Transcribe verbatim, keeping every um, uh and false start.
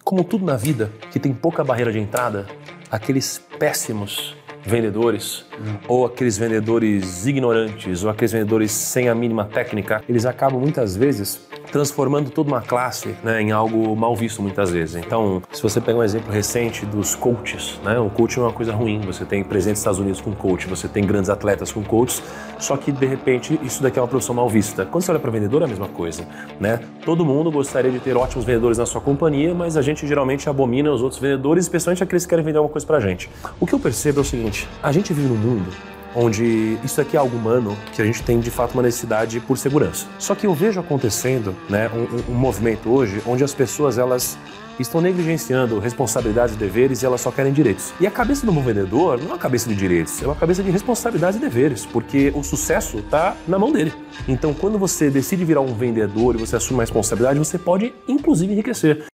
Como tudo na vida que tem pouca barreira de entrada, aqueles péssimos vendedores, hum. ou aqueles vendedores ignorantes, ou aqueles vendedores sem a mínima técnica, eles acabam muitas vezes transformando toda uma classe, né, em algo mal visto muitas vezes. Então, se você pegar um exemplo recente dos coaches, né, o coaching é uma coisa ruim, você tem presente nos Estados Unidos com coach, você tem grandes atletas com coaches, só que de repente isso daqui é uma profissão mal vista. Quando você olha para vendedor é a mesma coisa, né? Todo mundo gostaria de ter ótimos vendedores na sua companhia, mas a gente geralmente abomina os outros vendedores, especialmente aqueles que querem vender alguma coisa pra gente. O que eu percebo é o seguinte, a gente vive num mundo onde isso aqui é algo humano, que a gente tem de fato uma necessidade por segurança. Só que eu vejo acontecendo, né, um, um movimento hoje onde as pessoas elas estão negligenciando responsabilidades e deveres e elas só querem direitos. E a cabeça do bom vendedor não é uma cabeça de direitos, é uma cabeça de responsabilidades e deveres, porque o sucesso está na mão dele. Então, quando você decide virar um vendedor e você assume uma responsabilidade, você pode inclusive enriquecer.